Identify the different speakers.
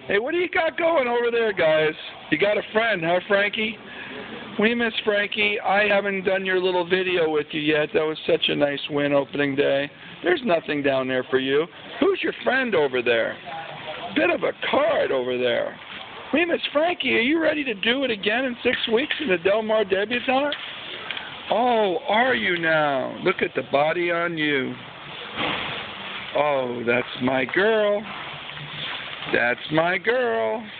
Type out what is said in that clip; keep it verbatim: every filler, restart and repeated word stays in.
Speaker 1: Hey, what do you got going over there, guys? You got a friend, huh, Frankie? Weemissfrankie, I haven't done your little video with you yet. That was such a nice win opening day. There's nothing down there for you. Who's your friend over there? Bit of a card over there. Weemissfrankie, are you ready to do it again in six weeks in the Del Mar debutante? Oh, are you now? Look at the body on you. Oh, that's my girl. That's my girl.